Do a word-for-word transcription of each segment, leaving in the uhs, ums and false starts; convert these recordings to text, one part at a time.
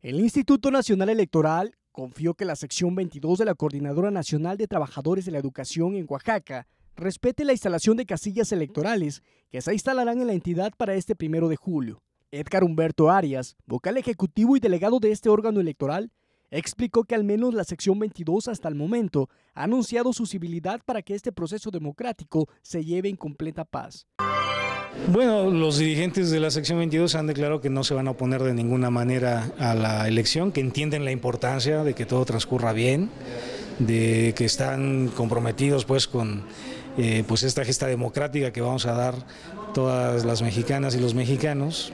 El Instituto Nacional Electoral confió que la sección veintidós de la Coordinadora Nacional de Trabajadores de la Educación en Oaxaca respete la instalación de casillas electorales que se instalarán en la entidad para este primero de julio. Edgar Humberto Arias, vocal ejecutivo y delegado de este órgano electoral, explicó que al menos la sección veintidós hasta el momento ha anunciado su civilidad para que este proceso democrático se lleve en completa paz. Bueno, los dirigentes de la sección veintidós han declarado que no se van a oponer de ninguna manera a la elección, que entienden la importancia de que todo transcurra bien, de que están comprometidos pues con eh, pues esta gesta democrática que vamos a dar todas las mexicanas y los mexicanos,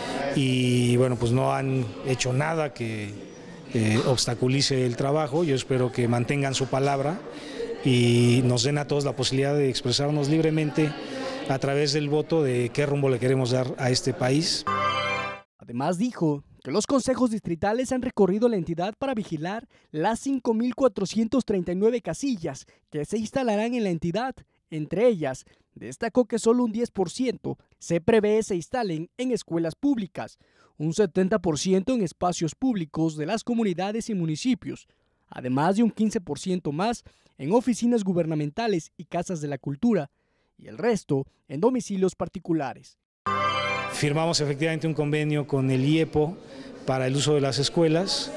y bueno, pues no han hecho nada que eh, obstaculice el trabajo. Yo espero que mantengan su palabra y nos den a todos la posibilidad de expresarnos libremente a través del voto de qué rumbo le queremos dar a este país. Además dijo que los consejos distritales han recorrido la entidad para vigilar las cinco mil cuatrocientas treinta y nueve casillas que se instalarán en la entidad. Entre ellas, destacó que solo un diez por ciento se prevé se instalen en escuelas públicas, un setenta por ciento en espacios públicos de las comunidades y municipios, además de un quince por ciento más en oficinas gubernamentales y casas de la cultura, y el resto en domicilios particulares. Firmamos efectivamente un convenio con el I E P O para el uso de las escuelas.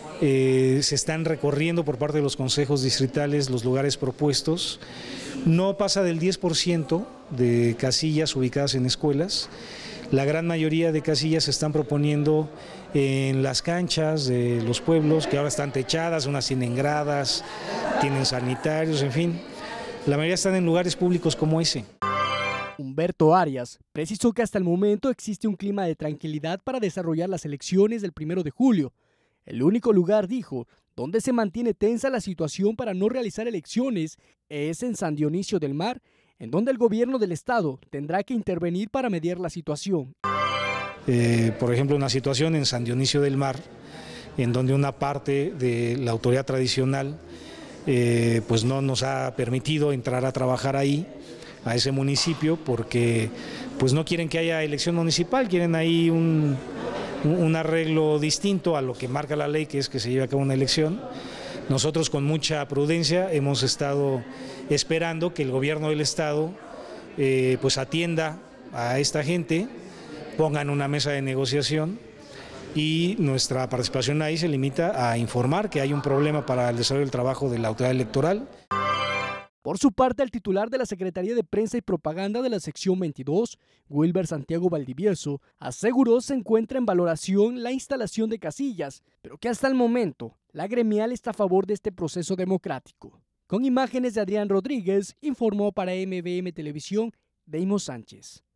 Eh, se están recorriendo por parte de los consejos distritales los lugares propuestos. No pasa del diez por ciento de casillas ubicadas en escuelas. La gran mayoría de casillas se están proponiendo en las canchas de los pueblos, que ahora están techadas, unas tienen gradas, tienen sanitarios, en fin. La mayoría están en lugares públicos como ese. Humberto Arias precisó que hasta el momento existe un clima de tranquilidad para desarrollar las elecciones del primero de julio. El único lugar, dijo, donde se mantiene tensa la situación para no realizar elecciones es en San Dionisio del Mar, en donde el gobierno del estado tendrá que intervenir para mediar la situación. Eh, por ejemplo, una situación en San Dionisio del Mar, en donde una parte de la autoridad tradicional eh, pues no nos ha permitido entrar a trabajar ahí, a ese municipio, porque pues no quieren que haya elección municipal, quieren ahí un, un arreglo distinto a lo que marca la ley, que es que se lleve a cabo una elección. Nosotros con mucha prudencia hemos estado esperando que el gobierno del estado eh, pues atienda a esta gente, pongan una mesa de negociación, y nuestra participación ahí se limita a informar que hay un problema para el desarrollo del trabajo de la autoridad electoral. Por su parte, el titular de la Secretaría de Prensa y Propaganda de la sección veintidós, Wilber Santiago Valdivieso, aseguró se encuentra en valoración la instalación de casillas, pero que hasta el momento la gremial está a favor de este proceso democrático. Con imágenes de Adrián Rodríguez, informó para M V M Televisión, Deimos Sánchez.